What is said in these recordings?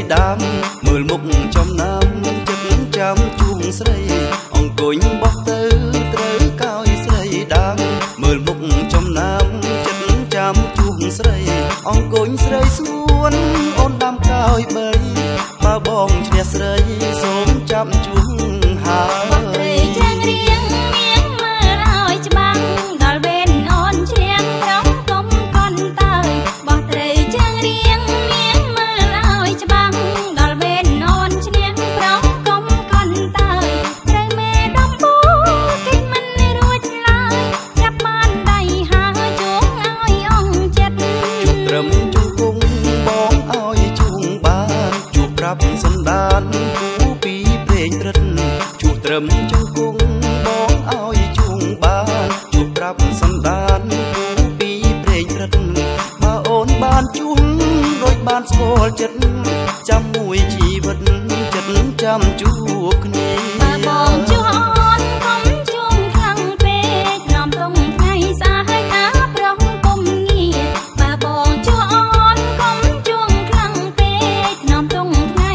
ដាំមើលមុខចំណាំចិត្តចាំជួងស្រីអង្គុញបោះទៅត្រូវកោយស្រីដាំមើលមុខចំណាំចិត្តចាំជួងស្រីអង្គុញស្រីសួនអូនដាំកោយបីបើបងឈ្នះស្រីសូមចាំជួងហើយសន្តានគូពីព្រេងព្រឹត្តជួបត្រឹមជង្គង់បងឲ្យជួងបានជួបប្រាប់សន្តានគូពីព្រេងព្រឹត្តបើអូនបានជួងដូចបានស្គាល់ចិត្តចាំមួយជីវិតចិត្តចាំជួបគ្នាបើបងជួបអូនកុំជួងខ្លាំងពេកនាំត្រង់ថ្ងៃស្អែកណាប្រុសគុំងារបើបងជួបអូនកុំជួងខ្លាំងពេកនាំត្រង់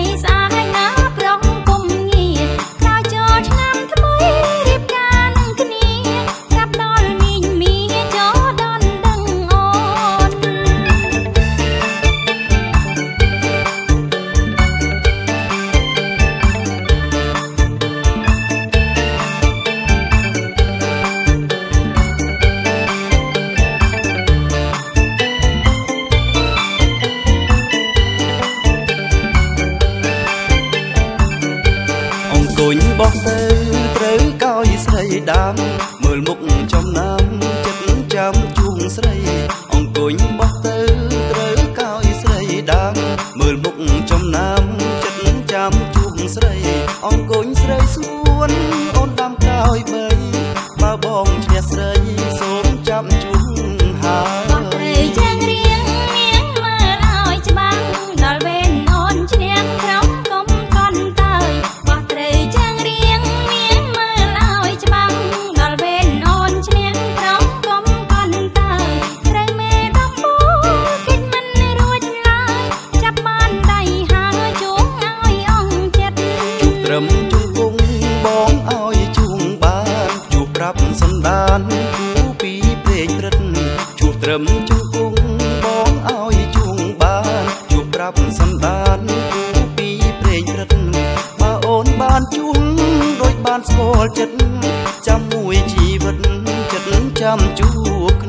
បោះទៅត្រូវកោយស្រីដាំមើលមុខចំណាំចិត្តចាំជួងស្រីអង្គុញបោះទៅត្រូវកោយស្រីដាំមើលមុខចំណាំចិត្តចាំជួងស្រីអង្គុញស្រីសួនអូនដាំកោយបីបើបងឈ្នះស្រីសូមចាំជួងហើយត្រឹមជង្គង់បងឲ្យជួងបានជួបប្រាប់សន្តានគូពីព្រេងព្រឹត្តជួបត្រឹមជង្គង់បងឲ្យជួងបានជួបប្រាប់សន្តានគូពីព្រេងព្រឹត្តបើអូនបានជួងដូចបានស្គាល់ចិត្តចាំមួយជីវិតចិត្តចាំជួប